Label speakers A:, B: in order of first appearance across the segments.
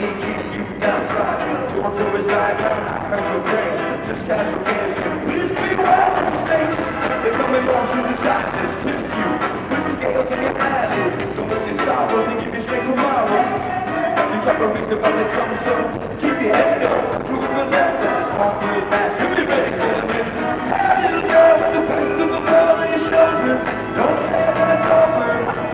A: keep you downtrodden. Born to reside, hurt your brain. Just casual fantasy. Please be wild mistakes. They come in motion disguises. Tip you with scales and your eyelids. Don't miss your sorrows and give you straight tomorrow. You talk a reason about the come so keep your head up. Prove the letters. Walk through the past. You'll be ready for this. Hey, little girl with the best of the world on your shoulders. Don't say that it's over.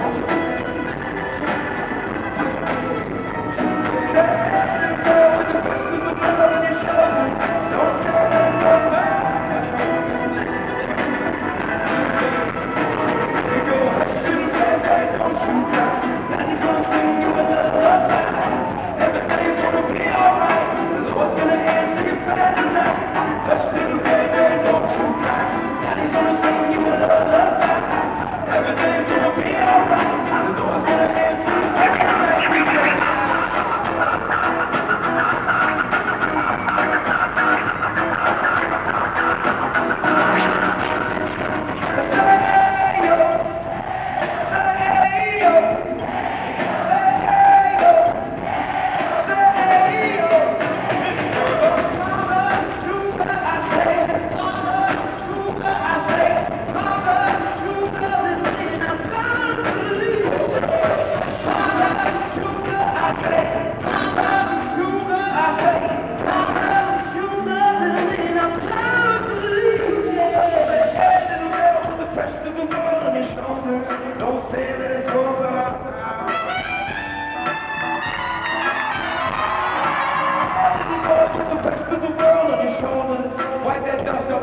A: Don't say that it's over. Little boy with the rest of the world on your shoulders. Wipe that dust off.